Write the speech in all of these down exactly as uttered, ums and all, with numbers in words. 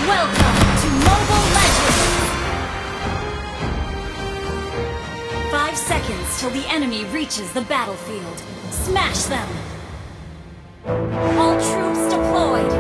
Welcome to Mobile Legends! Five seconds till the enemy reaches the battlefield. Smash them! All troops deployed!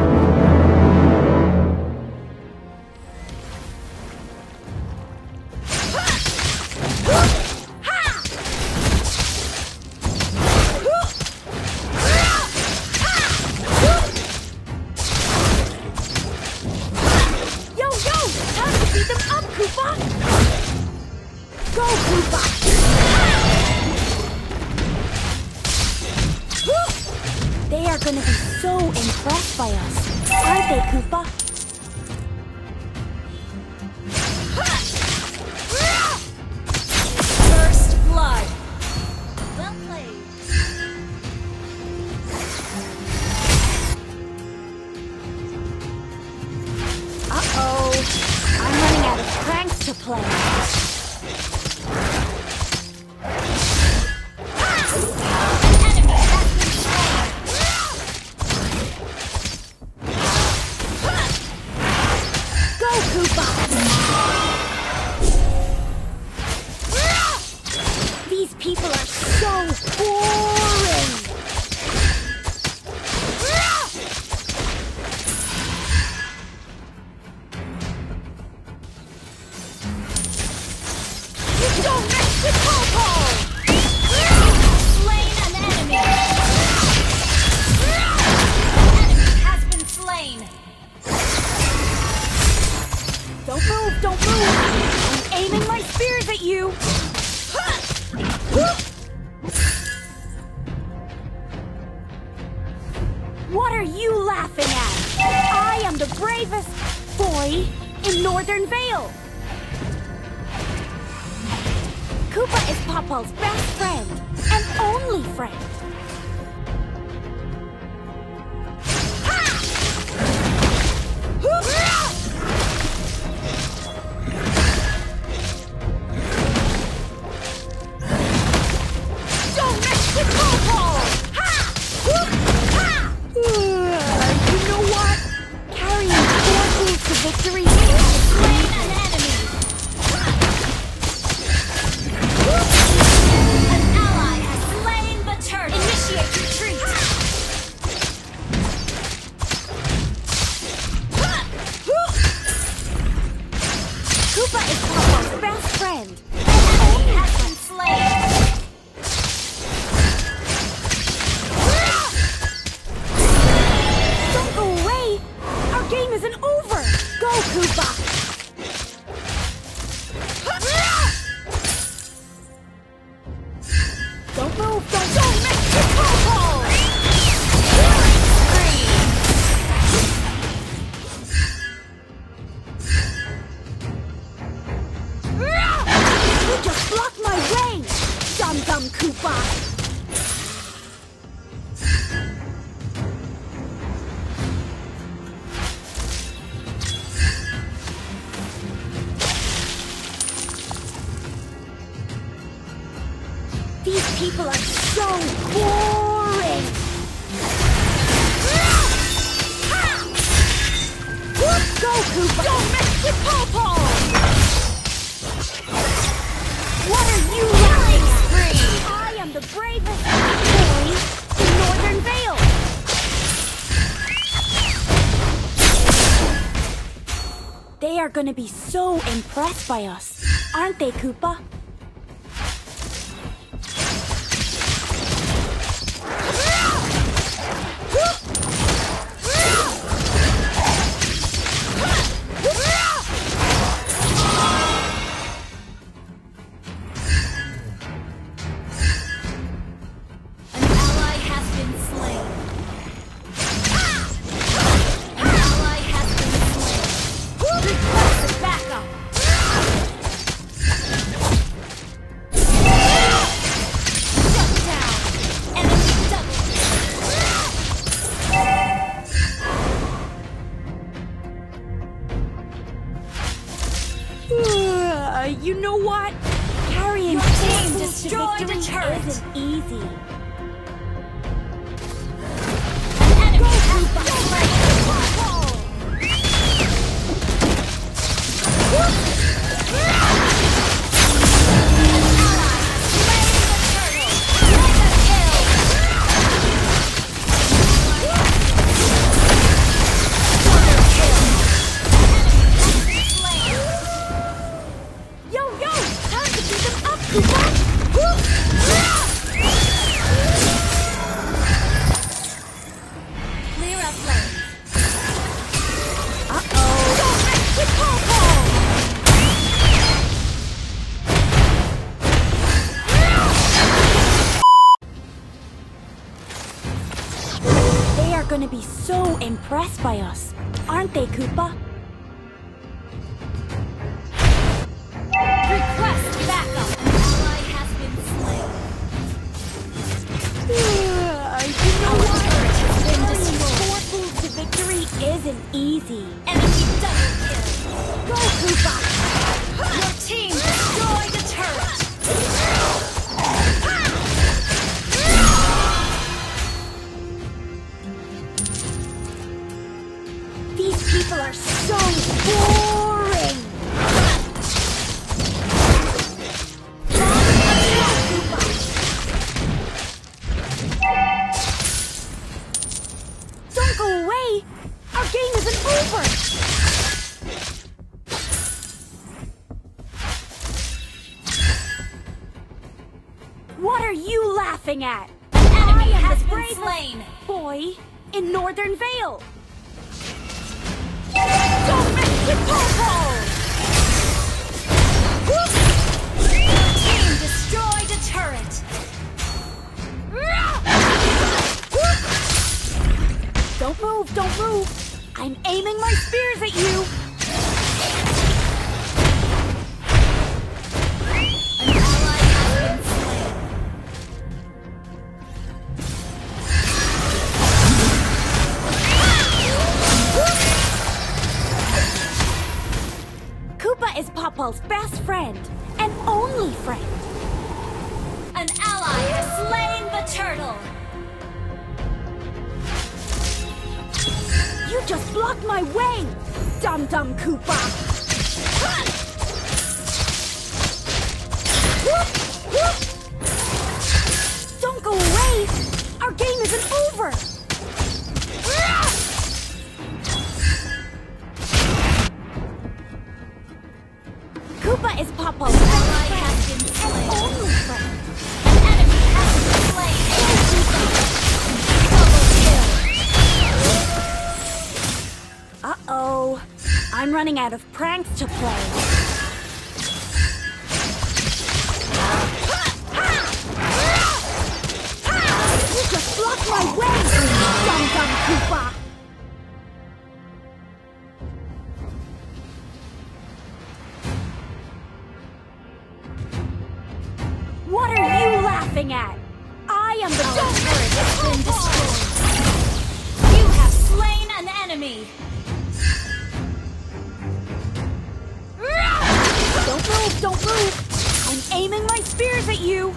They are gonna be so impressed by us, aren't they, Koopa? First blood. Well played. Uh-oh. I'm running out of pranks to play. These people are so boring! You don't mess with Popo! Slain an enemy! Enemy has been slain! Don't move, don't move! I'm aiming my spears at you! What are you laughing at? I am the bravest boy in Northern Vale! Koopa is Popo's best friend and only friend. Victory! Slain an enemy! An ally has slain the turtle! Initiate retreat! Koopa is Popo's best friend! An enemy has been slain! Don't go away! Our game isn't over! Go, Koopa! Don't move! Don't, don't mess with Popo! You just blocked my way! Dum-dum Koopa! These people are so boring! Go, Koopa! Don't mess with Popo! What are you laughing at? I am the bravest boy in Northern Vale! They are gonna be so impressed by us, aren't they, Koopa? You know what? Carrying Your team to destroyed victory a turret. isn't easy. An enemy has been slain. aren't they, Koopa? Request backup! An ally has been slain. You know Our what? turret has been Carrying destroyed. four moves to victory isn't easy. Enemy double kill. Go, Koopa! Your team destroyed a turret. These people are so boring! Don't go away! Our game isn't over! What are you laughing at? An enemy I am has the been bravest slain. boy in Northern Vale! Don't mess with Popo! Team destroyed a turret. Don't move, don't move! I'm aiming my spears at you! An ally has been slain. Koopa is Popo's best friend and only friend. An ally has slain the turtle. You just blocked my way, dum-dum Koopa! Don't go away! Our game isn't over! Koopa is Popo's best Ally friend has been and slain. only friend. An enemy has been slain. Double kill. Uh-oh. I'm running out of pranks to play. You just blocked my way, dum-dum Koopa! What are you laughing at? I am the Our best turret has been destroyed. You have slain an enemy. Don't move, don't move! I'm aiming my spears at you!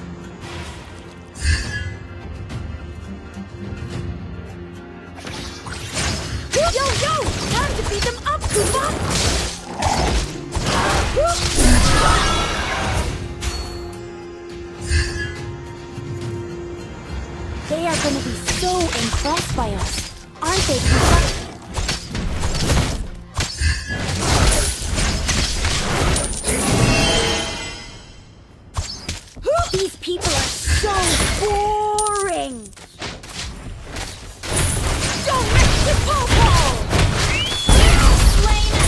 Yo, yo! Time to beat them up, Koopa! They are gonna be so impressed by us, aren't they, Koopa? These people are so boring! Don't mess with Popo! Slain an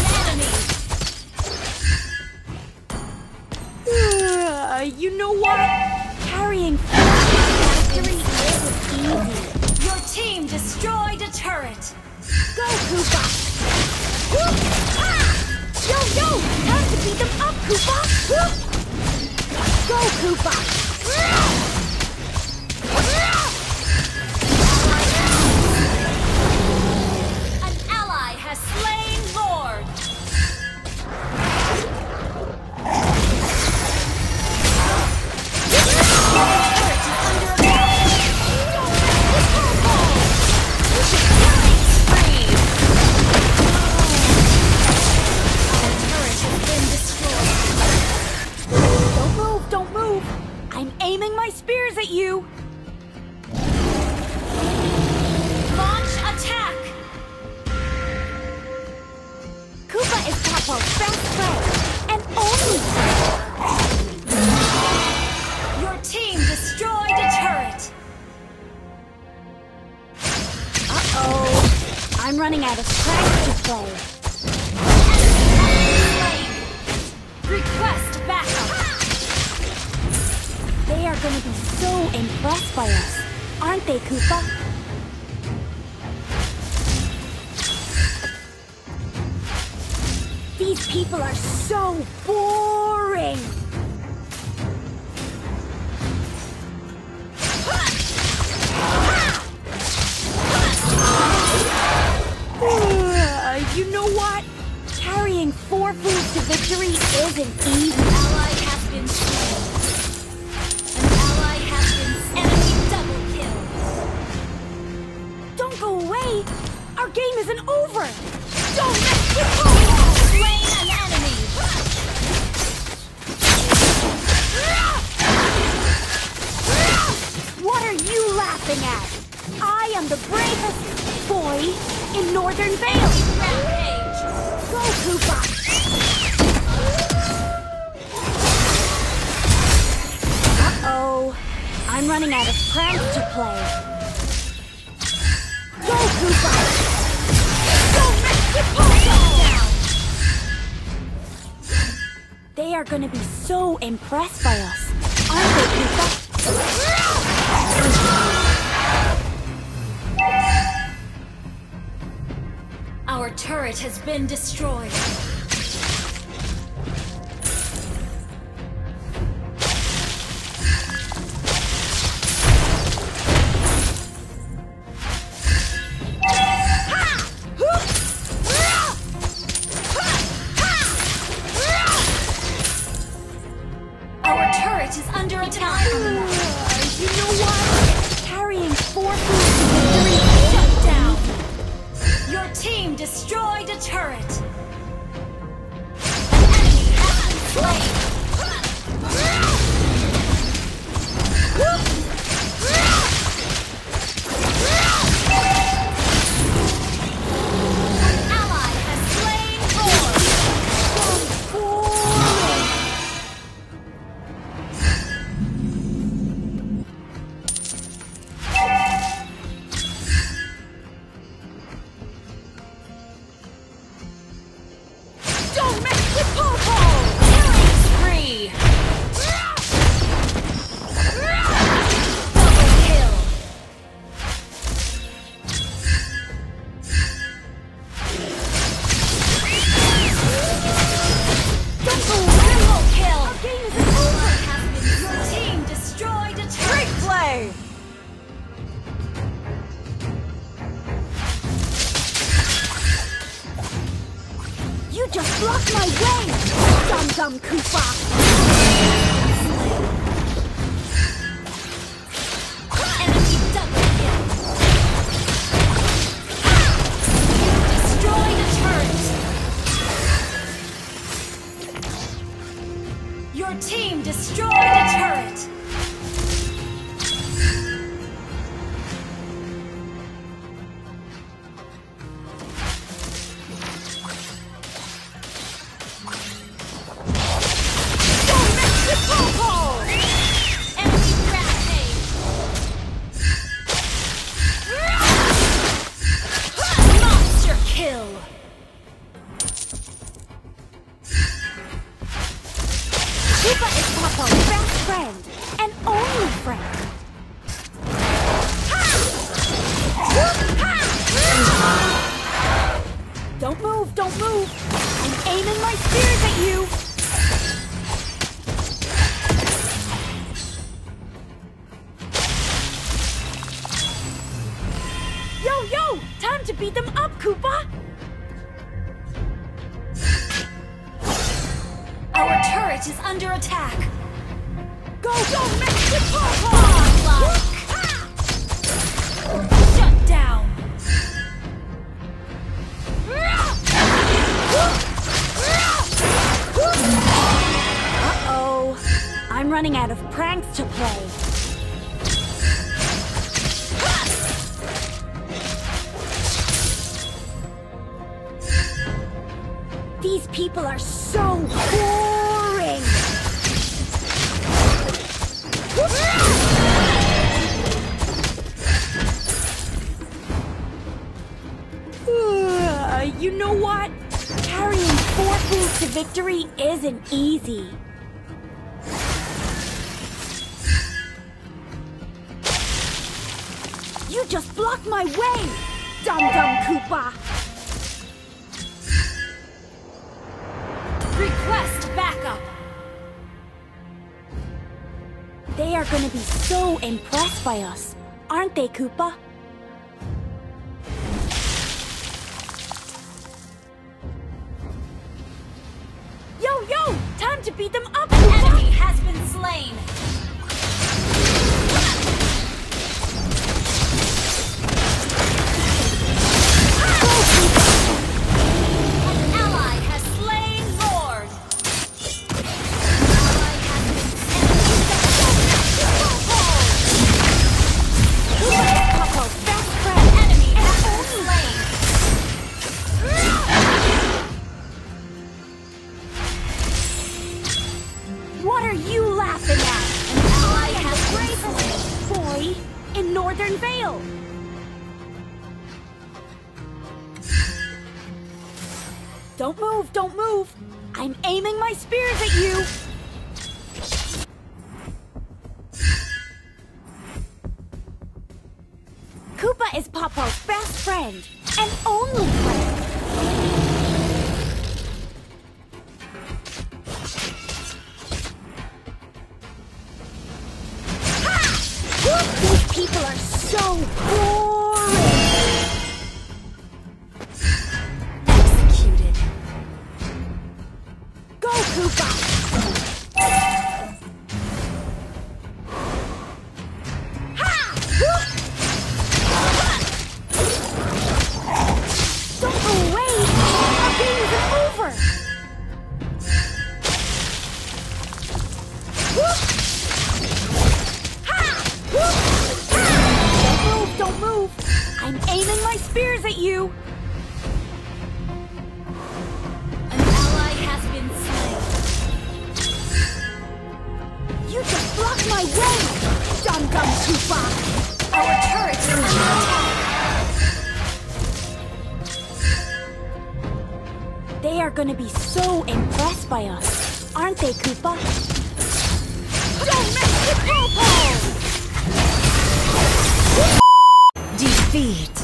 enemy. Uh, you know what? Carrying factory isn't easy. Your team destroyed a turret. Go, Koopa! Whoop! Ah! Yo, yo! Time to beat them up, Koopa! Whoop! Go, Koopa! An ally has slain Lord. Don't move, don't move! I'm aiming my spears at you! Launch attack. Koopa is Popo's best friend and only friend. Your team destroyed a turret. Uh-oh. I'm running out of tracks to play. Slain. Request backup. They are gonna be so impressed by us, aren't they, Koopa? These people are so boring! Uh, you know what? Carrying four foods to victory isn't easy. An ally has been slain. An ally has been enemy double kill. Don't go away! Our game isn't over! Don't mess with Popo! Slain an enemy. What are you laughing at? I am the bravest boy in Northern Vale! Rampage. Go, Koopa! Uh-oh. I'm running out of pranks to play. Go, Koopa! Don't mess with Popo! They are gonna be so impressed by us, aren't they, Koopa? Our turret has been destroyed. Our turret is under attack. You know what? Carrying four foods to victory. Shut down. Your team destroyed a turret. An enemy has been slain. An ally has slain Thor. Don't mess with Popo! Killing spree. Double kill. Don't go away! Triple kill. Our game isn't over! Has been your team destroyed a turret. Play! You just blocked my way! Dum-dum Koopa! Enemy double kill. You destroyed a turret. Your team destroyed a turret. Don't mess with Popo! Enemy rampage. Monster kill. Koopa is Popo's best friend, and only friend. Don't move, don't move! I'm aiming my spears at you! Yo, yo! Time to beat them up, Koopa! Our turret is under attack. Go, don't mess with Popo! Shut down. Uh-oh. I'm running out of pranks to play. These people are so boring! Uh, you know what? Carrying four foods to victory isn't easy. You just blocked my way! Dum-dum Koopa! Request backup. They are gonna be so impressed by us, aren't they, Koopa? Yo, yo! Time to beat them up, An Koopa! enemy has been slain. An ally has slain Lord. An ally has been Popo's best friend! enemy has been slain. What are you laughing at? An ally has been Bravest boy in Northern Vale! Don't move, don't move! I'm aiming my spears at you! Koopa is Popo's best friend, and only friend! Ha! Whoop! These people are so boring! executed. Go, Koopa! Ha! Whoop! Don't go away! Our game isn't over! Whoop! Ha! Whoop! Ha! Don't move, don't move! I'm aiming my spears at you! An ally has been slain. You just blocked my way! Dum-dum Koopa! Our turret is under attack. They are gonna be so impressed by us, aren't they, Koopa? Don't mess with Popo! Defeat.